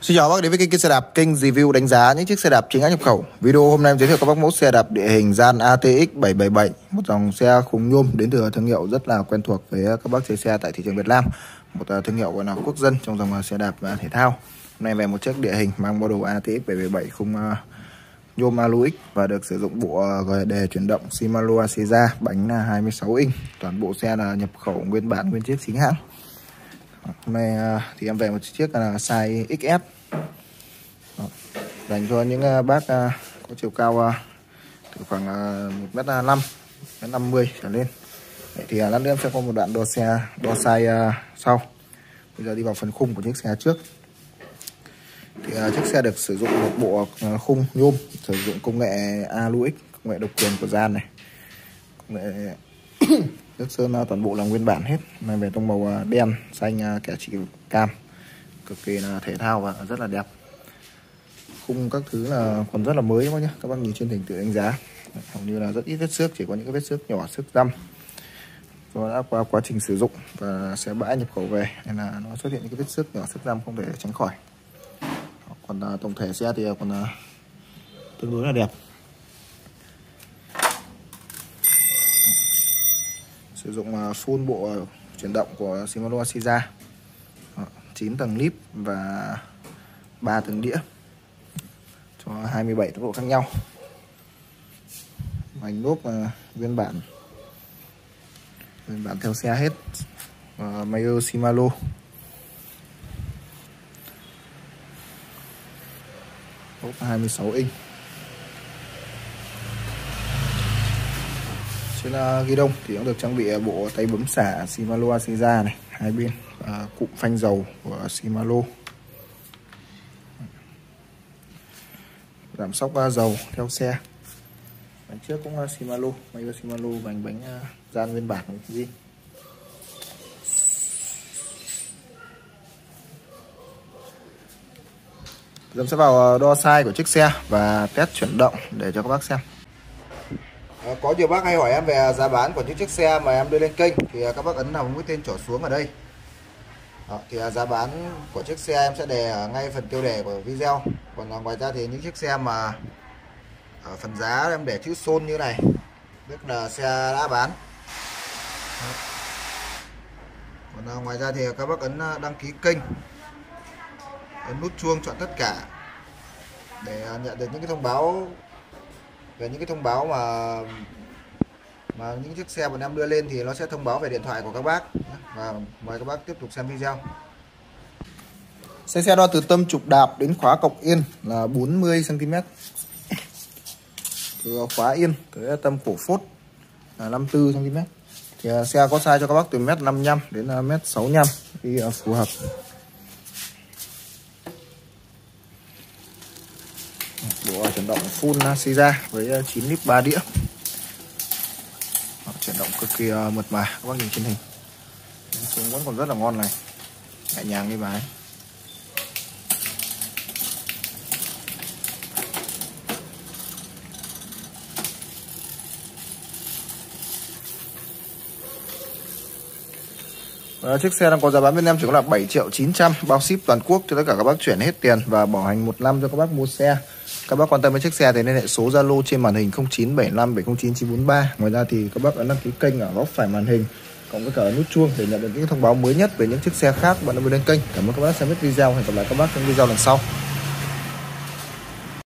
Xin chào các bác đến với kênh xe đạp, kênh review đánh giá những chiếc xe đạp chính hãng nhập khẩu. Video hôm nay em giới thiệu các bác mẫu xe đạp địa hình Gian ATX 777, một dòng xe khung nhôm đến từ thương hiệu rất là quen thuộc với các bác chơi xe tại thị trường Việt Nam, một thương hiệu gọi là quốc dân trong dòng xe đạp thể thao. Hôm nay về một chiếc địa hình mang model ATX 777 khung nhôm Alu X và được sử dụng bộ đề chuyển động Shimano Aceza, bánh là 26 inch, toàn bộ xe là nhập khẩu nguyên bản nguyên chiếc chính hãng. Hôm nay thì em về một chiếc là size XS dành cho những bác có chiều cao từ khoảng 1m5, 1m50 trở lên. Vậy thì lát nữa em sẽ có một đoạn đo size sau. Bây giờ đi vào phần khung của chiếc xe trước. Thì chiếc xe được sử dụng một bộ khung nhôm sử dụng công nghệ Alu X, công nghệ độc quyền của Gian này. Công nghệ nước sơn toàn bộ là nguyên bản hết. Này về trong màu đen, xanh, kẻ chỉ cam, cực kỳ là thể thao và rất là đẹp. Khung các thứ là còn rất là mới các bác nhé. Các bác nhìn trên hình tự đánh giá, hầu như là rất ít vết xước, chỉ có những cái vết xước nhỏ, xước răm do đã qua quá trình sử dụng và xe bãi nhập khẩu về nên là nó xuất hiện những cái vết xước nhỏ, xước răm không thể tránh khỏi. Còn tổng thể xe thì còn tương đối là đẹp. Sử dụng full bộ chuyển động của Shimano Aceza, 9 tầng líp và 3 tầng đĩa cho 27 tốc độ khác nhau. Vành lốp nguyên bản theo xe hết, Mayer Shimano. Lốp 26 inch. Trên ghi đông thì cũng được trang bị bộ tay bấm xả Shimano Aceza này, hai bên, cụm phanh dầu của Shimano, giảm sóc dầu theo xe. Bánh trước cũng Shimano, Mayer Shimano, bánh Gian nguyên bản của zin. Giờ sẽ vào đo size của chiếc xe và test chuyển động để cho các bác xem. Có nhiều bác hay hỏi em về giá bán của những chiếc xe mà em đưa lên kênh thì các bác ấn vào mũi tên trỏ xuống ở đây. Thì giá bán của chiếc xe em sẽ đề ngay phần tiêu đề của video. Còn ngoài ra thì những chiếc xe mà ở phần giá em để chữ xôn như này, tức là xe đã bán. Còn ngoài ra thì các bác ấn đăng ký kênh, ấn nút chuông chọn tất cả để nhận được những cái thông báo về những cái thông báo mà những chiếc xe bọn em đưa lên thì nó sẽ thông báo về điện thoại của các bác. Và mời các bác tiếp tục xem video. Xe đo từ tâm trục đạp đến khóa cọc yên là 40 cm, từ khóa yên tới tâm cổ phốt là 54 cm. Thì xe có size cho các bác từ 1m55 đến 1m65 thì phù hợp. Bộ chuyển động full Aceza với 9 líp 3 đĩa. Chuyển động cực kỳ mượt mà, các bác nhìn trên hình. Xuống vẫn còn rất là ngon này, nhẹ nhàng như bài. Chiếc xe đang có giá bán bên em chỉ có là 7.900.000, bao ship toàn quốc cho tất cả các bác chuyển hết tiền và bảo hành 1 năm cho các bác mua xe. Các bác quan tâm với chiếc xe thì liên hệ số Zalo trên màn hình 0975 709 943. Ngoài ra thì các bác ấn đăng ký kênh ở góc phải màn hình cộng với cả nút chuông để nhận được những thông báo mới nhất về những chiếc xe khác bạn đã đưa lên kênh. Cảm ơn các bác xem hết video, hẹn gặp lại các bác trong video lần sau.